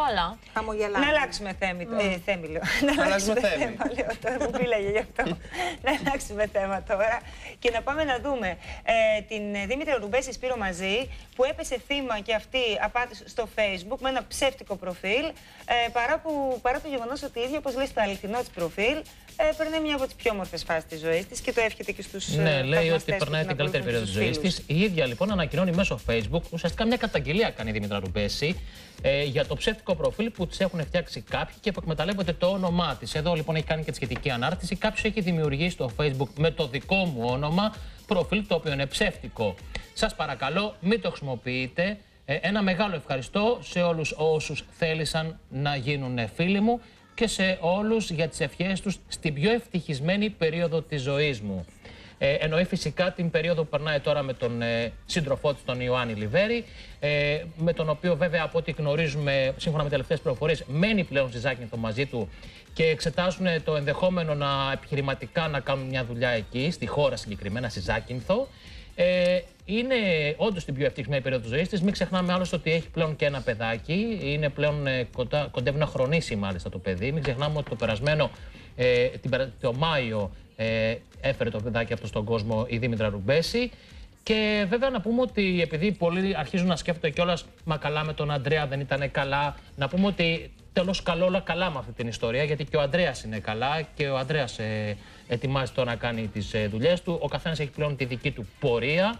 Καλά. Να αλλάξουμε θέμα. Να αλλάξουμε θέμα. Τώρα μου πήλαγε γι' αυτό. Να αλλάξουμε θέμα τώρα και να πάμε να δούμε την Δήμητρα Ρουμπέση Σπύρο μαζί, που έπεσε θύμα και αυτή απάτης στο Facebook με ένα ψεύτικο προφίλ, παρά το γεγονός ότι η ίδια, όπως λέει στο αληθινό της προφίλ, περνάει μια από τις πιο όμορφες φάσεις της ζωής της και το εύχεται και στους ναι, λέει ότι περνάει την καλύτερη περίοδο της ζωής της. Η ίδια λοιπόν ανακοινώνει μέσω Facebook, ουσιαστικά μια καταγγελία κάνει η Δήμητρα Ρουμπέση για το ψεύτικο προφίλ που της έχουν φτιάξει κάποιοι και που εκμεταλλεύονται το όνομά της. Εδώ λοιπόν έχει κάνει και τη σχετική ανάρτηση. Κάποιος έχει δημιουργήσει στο Facebook με το δικό μου όνομα προφίλ το οποίο είναι ψεύτικο. Σας παρακαλώ, μην το χρησιμοποιείτε. Ένα μεγάλο ευχαριστώ σε όλους όσους θέλησαν να γίνουν φίλοι μου και σε όλους για τις ευχές τους στην πιο ευτυχισμένη περίοδο της ζωής μου. Εννοεί φυσικά την περίοδο που περνάει τώρα με τον σύντροφό της, τον Ιωάννη Λιβέρη, με τον οποίο βέβαια από ό,τι γνωρίζουμε, σύμφωνα με τελευταίες πληροφορίες, μένει πλέον στη Ζάκυνθο μαζί του και εξετάζουν το ενδεχόμενο επιχειρηματικά να κάνουν μια δουλειά εκεί, στη χώρα συγκεκριμένα, στη Ζάκυνθο. Είναι όντως την πιο ευτυχισμένη περίοδο της ζωής της. Μην ξεχνάμε άλλωστε ότι έχει πλέον και ένα παιδάκι. Είναι πλέον κοντεύει να χρονίσει μάλιστα το παιδί. Μην ξεχνάμε ότι το περασμένο, το Μάιο, έφερε το παιδάκι αυτό στον κόσμο η Δήμητρα Ρουμπέση. Και βέβαια να πούμε ότι επειδή πολλοί αρχίζουν να σκέφτονται κιόλας, μα καλά με τον Αντρέα δεν ήταν καλά, να πούμε ότι τέλος όλα καλά με αυτή την ιστορία, γιατί και ο Ανδρέας είναι καλά και ο Ανδρέας ετοιμάζει τώρα να κάνει τις δουλειές του. Ο καθένας έχει πλέον τη δική του πορεία.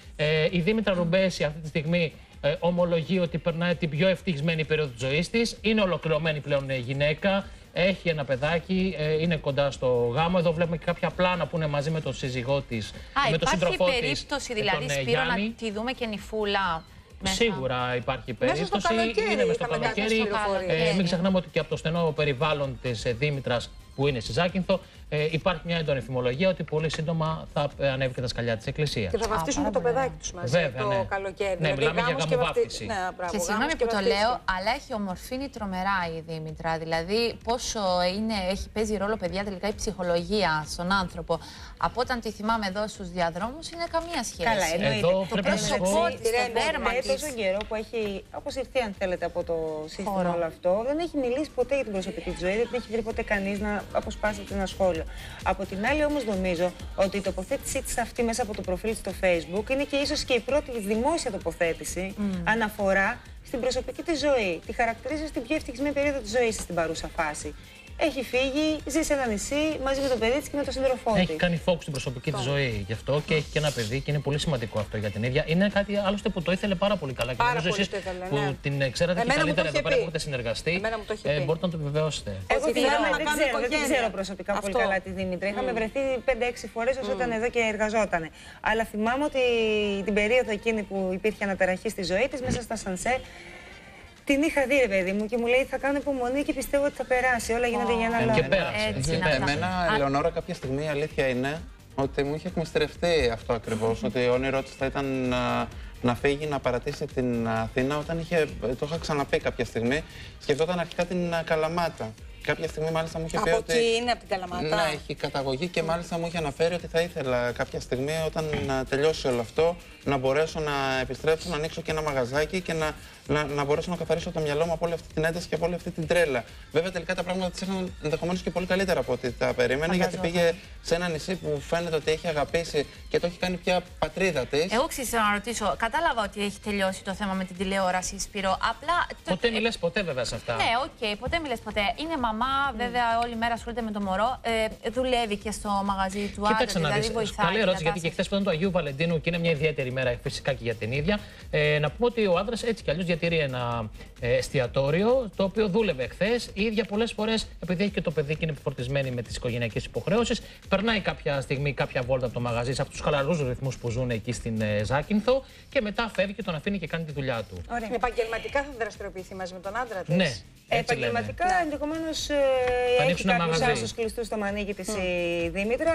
Η Δήμητρα Ρουμπέση αυτή τη στιγμή ομολογεί ότι περνάει την πιο ευτυχισμένη περίοδο της ζωής της. Είναι ολοκληρωμένη πλέον γυναίκα. Έχει ένα παιδάκι, είναι κοντά στο γάμο. Εδώ βλέπουμε και κάποια πλάνα που είναι μαζί με τον σύζυγό της, με τον σύντροφό της. Υπάρχει περίπτωση δηλαδή, Σπύρο, να τη δούμε και νυφούλα μέσα? Σίγουρα υπάρχει περίπτωση. Είναι μες στο καλοκαίρι. Μην ξεχνάμε ότι και από το στενό περιβάλλον της Δήμητρας που είναι στη Ζάκυνθο, υπάρχει μια έντονη φημολογία ότι πολύ σύντομα θα ανέβει και τα σκαλιά της Εκκλησίας. Και θα βαφτίσουν και το παιδάκι τους μαζί. Βέβαια, το καλοκαίρι. Ναι, μιλάμε για γαμοβάφτιση. Και συγγνώμη που το λέω, αλλά έχει ομορφύνει τρομερά η Δήμητρα. Δηλαδή, πόσο παίζει ρόλο, παιδιά, τελικά η ψυχολογία στον άνθρωπο. Από όταν τη θυμάμαι εδώ στους διαδρόμους, είναι καμία σχέση. Καλά, εννοείται. Το πρόσωπό της, το δέρμα της. Τόσο καιρό που έχει, όπως ήρθε, αν θέλετε, από το σύστημα όλο αυτό, δεν έχει μιλήσει ποτέ για την προσωπική της ζωή, δεν έχει βρει ποτέ κανείς να αποσπάσει ένα σχόλιο. Από την άλλη, όμως, νομίζω ότι η τοποθέτησή της αυτή μέσα από το προφίλ της στο Facebook είναι και ίσως και η πρώτη δημόσια τοποθέτηση αναφορά στην προσωπική της ζωή. Τη χαρακτηρίζει στην πιο ευτυχισμένη περίοδο της ζωής στην παρούσα φάση. Έχει φύγει, ζει σε ένα νησί μαζί με το παιδί της και με τον σύντροφό της. Έχει κάνει focus στην προσωπική της ζωή γι' αυτό και έχει και ένα παιδί και είναι πολύ σημαντικό αυτό για την ίδια. Είναι κάτι άλλωστε που το ήθελε πάρα πολύ καλά. Και νομίζω εσείς που την ξέρατε και καλύτερα εδώ πέρα που έχετε συνεργαστεί, μπορείτε να το επιβεβαιώσετε. Εγώ δεν ξέρω προσωπικά πολύ καλά τη Δήμητρα. Είχαμε βρεθεί 5-6 φορές όσο ήταν εδώ και εργαζόταν. Αλλά θυμάμαι ότι την περίοδο εκείνη που υπήρχε αναταραχή στη ζωή της μέσα στα σανσέ. Την είχα δει, ρε παιδί μου, και μου λέει θα κάνω υπομονή και πιστεύω ότι θα περάσει. Όλα γίνονται για ένα λόγο. Και πέρασε. Εμένα, Ελεονόρα, κάποια στιγμή η αλήθεια είναι ότι μου είχε εκμυστρευτεί αυτό ακριβώς. Ότι ο όνειρό της θα ήταν να φύγει, να παρατήσει την Αθήνα. Όταν το είχα ξαναπεί κάποια στιγμή, σκεφτόταν αρχικά την Καλαμάτα. Κάποια στιγμή μάλιστα μου είχε πει ότι. Εκεί είναι από την Καλαμάτα. Ναι, έχει καταγωγή και μάλιστα μου είχε αναφέρει ότι θα ήθελα κάποια στιγμή όταν τελειώσει όλο αυτό να μπορέσω να επιστρέψω, να ανοίξω και ένα μαγαζάκι και να μπορέσω να καθαρίσω το μυαλό μου από όλη αυτή την ένταση και από όλη αυτή την τρέλα. Βέβαια τελικά τα πράγματα της είχαν ενδεχομένως και πολύ καλύτερα από ό,τι τα περίμενε, γιατί πήγε σε ένα νησί που φαίνεται ότι έχει αγαπήσει και το έχει κάνει πια πατρίδα της. Εγώ ξέρω να ρωτήσω, κατάλαβα ότι έχει τελειώσει το θέμα με την τηλεόραση, Σπύρο. Απλά. Ποτέ μιλες ποτέ βέβαια σε αυτά. Ναι, οκ, ποτέ μιλες ποτέ. Είναι μαμά, βέβαια όλη μέρα ασχολείται με το μωρό. Δουλεύει και στο μαγαζί του άντρα. Κοίταξε να δεις. Καλή ερώτηση, γιατί και χθες που ήταν του Αγίου Βαλεντίνου και είναι μια ιδιαίτερη μέρα φυσικά και για την ίδια. Να πούμε ότι ο άντρας έτσι κι αλλιώς διατηρεί ένα εστιατόριο το οποίο δούλευε χθες. Η ίδια πολλές φορές, επειδή έχει και το παιδί και είναι επιφορτισμένη με τις οικογενειακές υποχρεώσεις, περνάει κάποια στιγμή κάποια βόλτα από το μαγαζί σε αυτούς τους χαλαρούς ρυθμούς που ζουν εκεί στην Ζάκυνθο και μετά φεύγει και τον αφήνει και κάνει τη δουλειά του. Ωραία. Επαγγελματικά θα δραστηριοποιηθεί μαζί με τον άντρα της. Ναι. Επαγγελματικά ενδεχομένως έχει κάποιους άσους κλειστούς στο μανίκι της η Δήμητρα.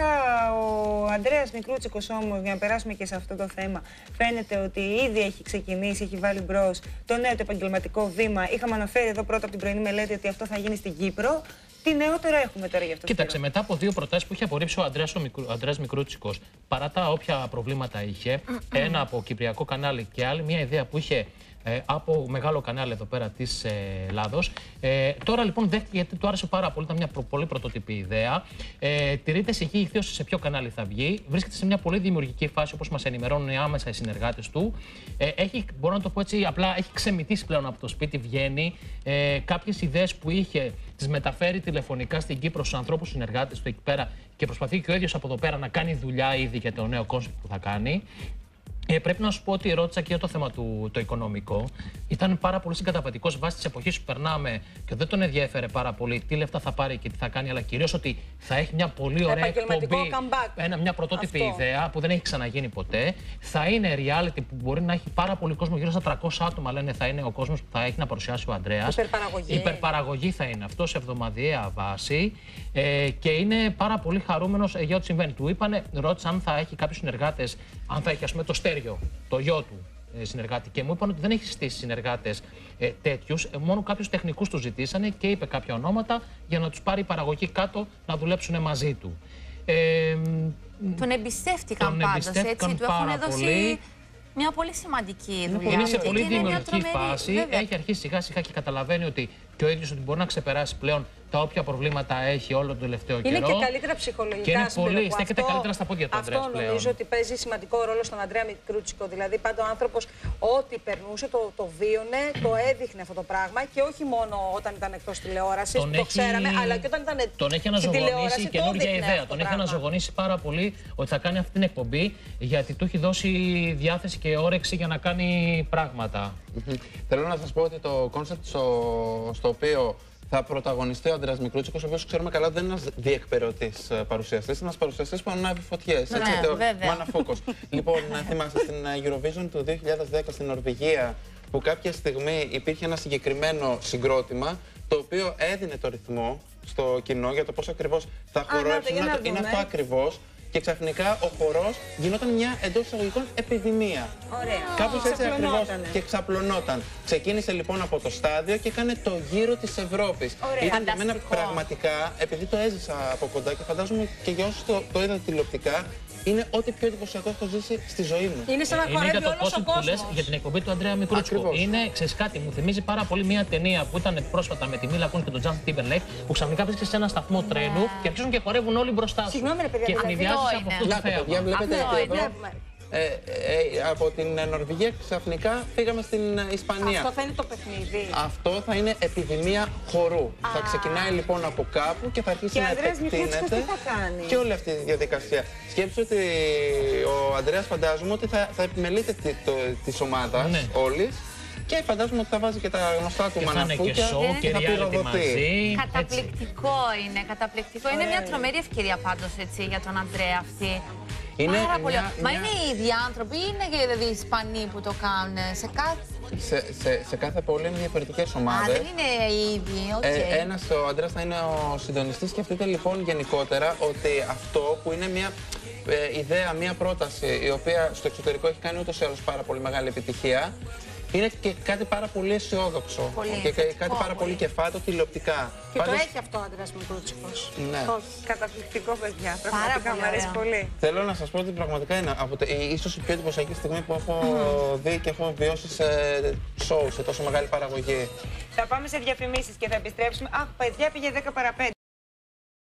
Ο Ανδρέας Μικρούτσικος όμως, για να περάσουμε και σε αυτό το θέμα, φαίνεται ότι ήδη έχει ξεκινήσει, έχει βάλει μπρος το νέο του επαγγελματικό βήμα. Είχαμε αναφέρει εδώ πρώτα από την πρωινή μελέτη ότι αυτό θα γίνει στην Κύπρο. Τι νεότερο έχουμε τώρα γι' αυτό? Κοίταξε, μετά από 2 προτάσεις που είχε απορρίψει ο Ανδρέας Μικρούτσικος, παρά τα όποια προβλήματα είχε, ένα από κυπριακό κανάλι και άλλη μια ιδέα που είχε από μεγάλο κανάλι εδώ πέρα της Ελλάδος. Τώρα λοιπόν δέχτηκε, γιατί του άρεσε πάρα πολύ, ήταν μια πολύ πρωτότυπη ιδέα. Τηρείται σε εκεί ηχθείως σε ποιο κανάλι θα βγει. Βρίσκεται σε μια πολύ δημιουργική φάση, όπως μας ενημερώνουν άμεσα οι συνεργάτες του. Μπορώ να το πω έτσι, απλά έχει ξεμητήσει πλέον από το σπίτι, βγαίνει. Κάποιες ιδέες που είχε τις μεταφέρει τηλεφωνικά στην Κύπρο στους ανθρώπους συνεργάτες του εκεί πέρα και προσπαθεί και ο ίδιος από εδώ πέρα να κάνει δουλειά ήδη για το νέο κόνσεπτ που θα κάνει. Πρέπει να σου πω ότι ρώτησα και για το θέμα το οικονομικό. Ήταν πάρα πολύ συγκαταβατικός βάσει της εποχής που περνάμε και δεν τον ενδιέφερε πάρα πολύ τι λεφτά θα πάρει και τι θα κάνει, αλλά κυρίως ότι θα έχει μια πολύ ωραία εκπομπή. Μια πρωτότυπη ιδέα που δεν έχει ξαναγίνει ποτέ. Θα είναι reality που μπορεί να έχει πάρα πολύ κόσμο, γύρω στα 300 άτομα λένε θα είναι ο κόσμος που θα έχει να παρουσιάσει ο Ανδρέας. Υπερπαραγωγή θα είναι αυτό σε εβδομαδιαία βάση. Και είναι πάρα πολύ χαρούμενος για ό,τι συμβαίνει. Του είπανε, ρώτησα αν θα έχει κάποιους συνεργάτες, αν θα έχει ας πούμε το Στέργιο, το γιο του συνεργάτη, και μου είπαν ότι δεν έχει στήσει συνεργάτες τέτοιους, μόνο κάποιους τεχνικούς του ζητήσανε και είπε κάποια ονόματα για να τους πάρει η παραγωγή κάτω να δουλέψουν μαζί του. Τον εμπιστεύτηκαν πάντως, έτσι, του έχουν δώσει μια πολύ σημαντική δουλειά. Είναι σε πολύ δημιουργική φάση, βέβαια. Έχει αρχίσει σιγά σιγά και καταλαβαίνει ότι και ο ίδιος ότι μπορεί να ξεπεράσει πλέον τα όποια προβλήματα έχει όλο τον τελευταίο καιρό. Είναι και καλύτερα ψυχολογικά. Και είναι πολύ, στέκεται καλύτερα στα πόδια του Ανδρέα πλέον. Αυτό νομίζω ότι παίζει σημαντικό ρόλο στον Ανδρέα Μικρούτσικο. Δηλαδή, πάντα ο άνθρωπος ό,τι περνούσε το βίωνε, το έδειχνε αυτό το πράγμα και όχι μόνο όταν ήταν εκτός τηλεόρασης, που το ξέραμε, αλλά και όταν ήταν τον έχει αναζωογονήσει η καινούργια ιδέα. Τον έχει αναζωογονήσει πάρα πολύ ότι θα κάνει αυτή την εκπομπή, γιατί του έχει δώσει διάθεση και όρεξη για να κάνει πράγματα. Θέλω να σας πω ότι το κόνσεπτ στο οποίο θα πρωταγωνιστεί ο Ανδρέας Μικρούτσικος, ο οποίος ξέρουμε καλά δεν είναι ένας διεκπαιρεωτής παρουσιαστής, είναι ένας παρουσιαστής που ανάβει φωτιές. Μάνα φόκος. Λοιπόν, θυμάστε στην Eurovision του 2010 στην Νορβηγία, που κάποια στιγμή υπήρχε ένα συγκεκριμένο συγκρότημα, το οποίο έδινε το ρυθμό στο κοινό για το πώς ακριβώς θα χορέψουν. Είναι αυτό ακριβώς. Και ξαφνικά ο χορός γινόταν μια εντός εισαγωγικών επιδημία. Κάπως έτσι ακριβώς και ξαπλωνόταν. Ξεκίνησε λοιπόν από το στάδιο και έκανε το γύρο της Ευρώπης. Ήταν για μένα πραγματικά, επειδή το έζησα από κοντά και φαντάζομαι και για όσους το είδα τηλεοπτικά, είναι ό,τι πιο εντυπωσιακό έχω ζήσει στη ζωή μου. Είναι σαν να χορεύει όλος ο κόσμος. Που λες για την εκπομπή του Ανδρέα Μικρούτσικου. Είναι, ξέρεις κάτι, μου θυμίζει πάρα πολύ μια ταινία που ήταν πρόσφατα με τη Μίλα Κούνς και τον Τζάστιν Τίμπερλέικ, που ξαφνικά βρίσκεσαι σε ένα σταθμό τρένου και αρχίζουν και χορεύουν όλοι μπροστά σου. Συγγνώμη, ρε παιδιά, και ευνηδιάζεις από αυτό το θέαμα. Βλέπετε εδώ. Από την Νορβηγία ξαφνικά φύγαμε στην Ισπανία. Αυτό θα είναι το παιχνίδι. Αυτό θα είναι επιδημία χορού. Θα ξεκινάει λοιπόν από κάπου και θα αρχίσει να επεκτείνεται. Και όλη αυτή η διαδικασία. Σκέψου ότι ο Ανδρέας φαντάζομαι ότι θα επιμελείται της ομάδας όλης. Και φαντάζομαι ότι θα βάζει και τα γνωστά του μαναφούκια και θα πυροδοτεί. Καταπληκτικό είναι, καταπληκτικό. Είναι μια τρομερή ευκαιρία πάντως έτσι για τον Ανδρέα αυτή. Πάρα πολύ. Μα είναι οι ίδιοι άνθρωποι ή είναι και οι Ισπανοί που το κάνουν σε κάθε πόλη είναι διαφορετικές ομάδες. Δεν είναι οι ίδιοι, ο Ανδρέας θα είναι ο συντονιστής. Σκεφτείτε λοιπόν γενικότερα ότι αυτό που είναι μια ιδέα, μια πρόταση η οποία στο εξωτερικό έχει κάνει ούτως ή άλλως πάρα πολύ μεγάλη επιτυχία, είναι και κάτι πάρα πολύ αισιόδοξο και κάτι πάρα πολύ κεφάτο τηλεοπτικά. Και το έχει αυτό ο Ανδρέας Μικρούτσικος. Ναι. Καταπληκτικό, παιδιά. Πραγματικά μου αρέσει πολύ. Θέλω να σας πω ότι πραγματικά είναι ίσως η πιο εντυπωσιακή στιγμή που έχω δει και έχω βιώσει σε show, σε τόσο μεγάλη παραγωγή. Θα πάμε σε διαφημίσεις και θα επιστρέψουμε. Αχ, παιδιά, πήγε 10 παρα 5.